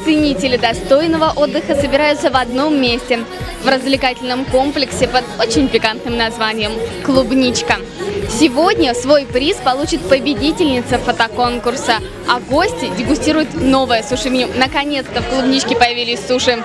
ценители достойного отдыха собираются в одном месте, в развлекательном комплексе под очень пикантным названием «Клубничка». Сегодня свой приз получит победительница фотоконкурса, а гости дегустируют новое суши-меню. Наконец-то в Клубничке появились суши.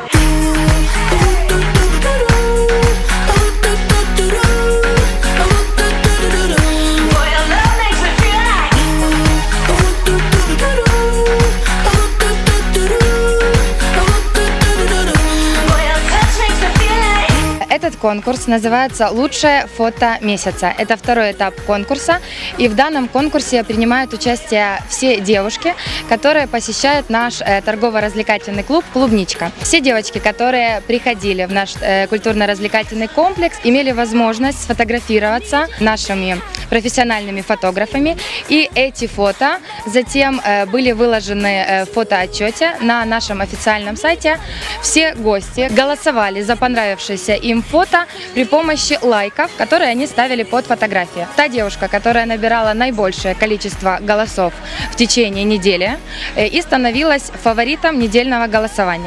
Этот конкурс называется «Лучшее фото месяца». Это второй этап конкурса, и в данном конкурсе принимают участие все девушки, которые посещают наш торгово-развлекательный клуб «Клубничка». Все девочки, которые приходили в наш культурно-развлекательный комплекс, имели возможность сфотографироваться нашими профессиональными фотографами, и эти фото затем были выложены в фотоотчете на нашем официальном сайте. Все гости голосовали за понравившееся им фото при помощи лайков, которые они ставили под фотографией. Та девушка, которая набирала наибольшее количество голосов в течение недели, и становилась фаворитом недельного голосования.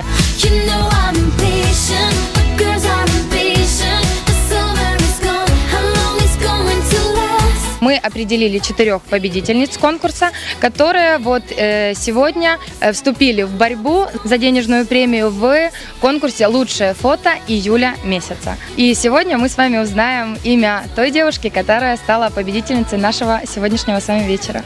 Мы определили 4 победительниц конкурса, которые сегодня вступили в борьбу за денежную премию в конкурсе «Лучшее фото июля месяца». И сегодня мы с вами узнаем имя той девушки, которая стала победительницей нашего сегодняшнего с вами вечера.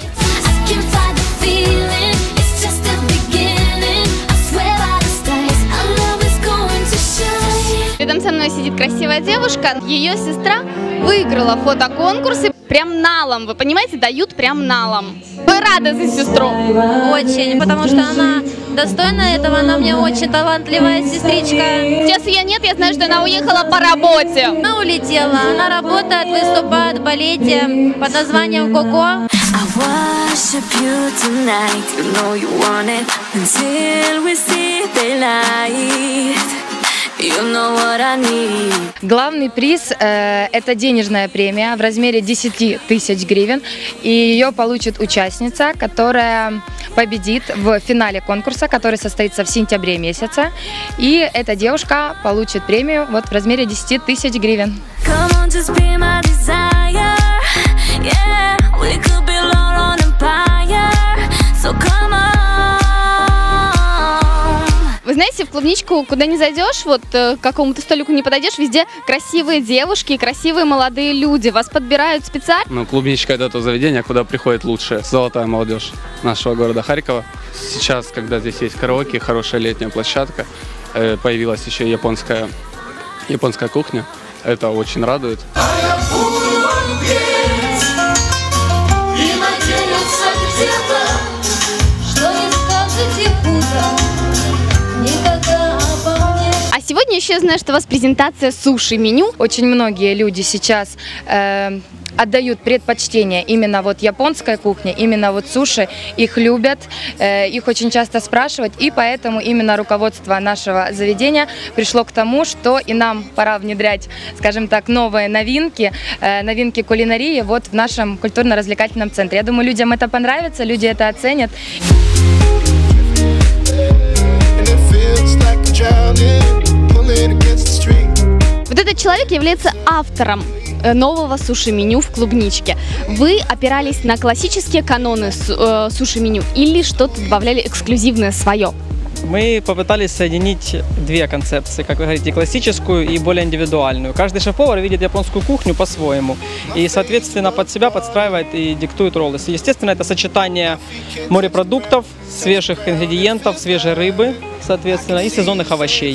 Рядом со мной сидит красивая девушка. Ее сестра выиграла фотоконкурсы прям налом. Вы понимаете, дают прям налом. Вы рады за сестру? Очень, потому что она достойна этого, она мне очень талантливая сестричка. Сейчас ее нет, я знаю, что она уехала по работе. Она улетела, она работает, выступает в балете под названием «Коко». Главный приз – это денежная премия в размере 10 тысяч гривен, и ее получит участница, которая победит в финале конкурса, который состоится в сентябре месяце, и эта девушка получит премию в размере 10 тысяч гривен. Вы знаете, в Клубничку, куда не зайдешь, к какому-то столику не подойдешь, везде красивые девушки, красивые молодые люди. Вас подбирают специально? Ну, Клубничка – это то заведение, куда приходит лучшая золотая молодежь нашего города Харькова. Сейчас, когда здесь есть караоке, хорошая летняя площадка, появилась еще японская кухня. Это очень радует. Сегодня еще я знаю, что у вас презентация суши-меню. Очень многие люди сейчас отдают предпочтение именно японской кухне, именно суши, их любят, их очень часто спрашивают, и поэтому именно руководство нашего заведения пришло к тому, что и нам пора внедрять, скажем так, новые новинки кулинарии в нашем культурно-развлекательном центре. Я думаю, людям это понравится, люди это оценят. Вот этот человек является автором нового суши-меню в Клубничке. Вы опирались на классические каноны суши-меню или что-то добавляли эксклюзивное свое? Мы попытались соединить 2 концепции, как вы говорите, классическую и более индивидуальную. Каждый шеф-повар видит японскую кухню по-своему и, соответственно, под себя подстраивает и диктует роллы. Естественно, это сочетание морепродуктов, свежих ингредиентов, свежей рыбы, соответственно, и сезонных овощей.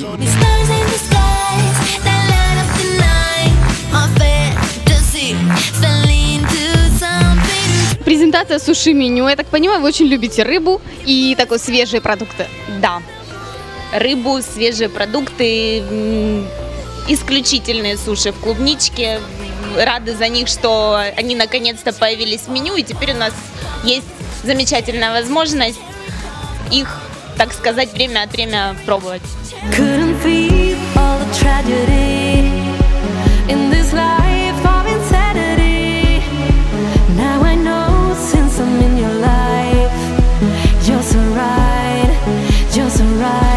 Презентация суши-меню. Я так понимаю, вы очень любите рыбу и такие свежие продукты. Да, рыбу, свежие продукты, исключительные суши в Клубничке. Рады за них, что они наконец-то появились в меню, и теперь у нас есть замечательная возможность их, так сказать, время от времени пробовать. You're so right.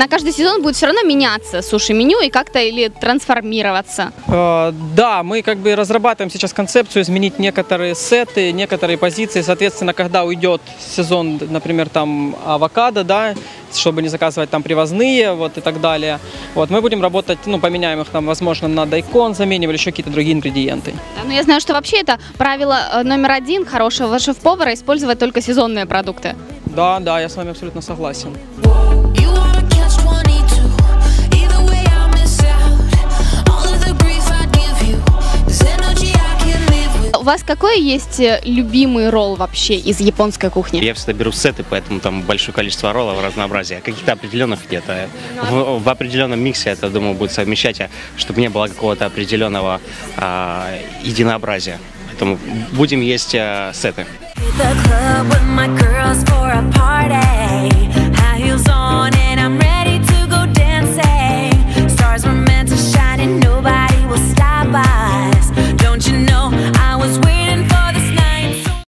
на каждый сезон будет все равно меняться суши-меню и как-то или трансформироваться? Да, мы как бы разрабатываем сейчас концепцию изменить некоторые сеты, некоторые позиции. Соответственно, когда уйдет сезон, например, там авокадо, да, чтобы не заказывать там привозные, вот и так далее. Вот мы будем работать, ну, поменяем их там, возможно, на дайкон, заменим или еще какие-то другие ингредиенты. Да, ну я знаю, что вообще это правило номер 1 хорошего шеф-повара — использовать только сезонные продукты. Да, я с вами абсолютно согласен. У вас какой есть любимый ролл вообще из японской кухни? Я всегда беру сеты, поэтому там большое количество роллов, разнообразия. Каких-то определенных где-то. В определенном миксе это, думаю, будет совмещать, чтобы не было какого-то определенного единообразия. Поэтому будем есть сеты.